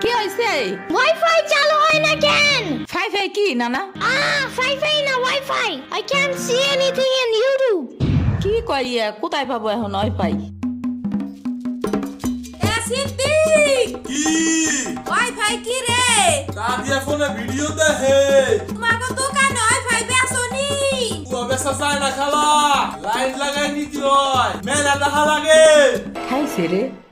কি হইছে? ওয়াইফাই চালু হয় না কেন? ফাই কি নানা? ওয়াইফাই না wifi. I can't see anything in YouTube. কি কইয়া কোথায় পাবো এখন ওয়াইফাই? সিদ্দিক কি ওয়াইফাই কি রে? দাদিয়া ফোনে ভিডিও দেখে। তোমাকে দোকানে ওয়াইফাই বেসনি? ও বেসা চায় না খালা, লাইন লাগাই নিতে হয়, মেলা দেখা লাগে। খাইছে রে।